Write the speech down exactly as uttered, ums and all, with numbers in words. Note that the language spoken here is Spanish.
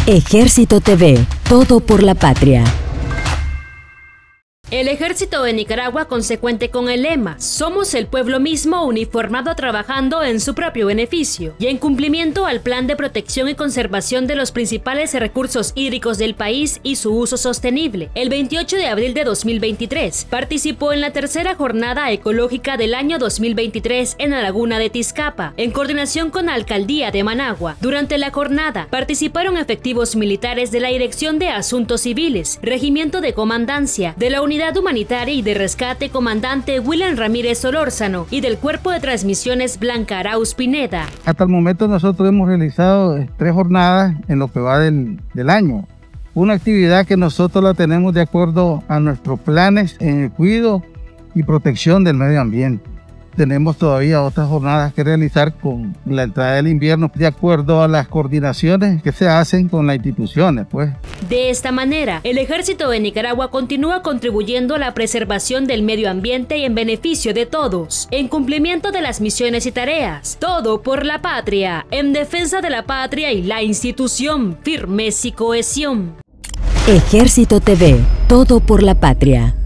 Ejército T V, todo por la patria. El Ejército de Nicaragua, consecuente con el lema "Somos el pueblo mismo uniformado trabajando en su propio beneficio" y en cumplimiento al Plan de Protección y Conservación de los principales recursos hídricos del país y su uso sostenible, el veintiocho de abril de dos mil veintitrés participó en la tercera jornada ecológica del año dos mil veintitrés en la laguna de Tizcapa, en coordinación con la Alcaldía de Managua. Durante la jornada participaron efectivos militares de la Dirección de Asuntos Civiles, Regimiento de Comandancia, de la Unidad Humanitaria y de Rescate Comandante William Ramírez Solórzano y del Cuerpo de Transmisiones Blanca Arauz Pineda. Hasta el momento nosotros hemos realizado tres jornadas en lo que va del, del año. Una actividad que nosotros la tenemos de acuerdo a nuestros planes en el cuidado y protección del medio ambiente. Tenemos todavía otras jornadas que realizar con la entrada del invierno de acuerdo a las coordinaciones que se hacen con las instituciones, pues. De esta manera, el Ejército de Nicaragua continúa contribuyendo a la preservación del medio ambiente y en beneficio de todos, en cumplimiento de las misiones y tareas. Todo por la patria, en defensa de la patria y la institución, firmeza y cohesión. Ejército T V, todo por la patria.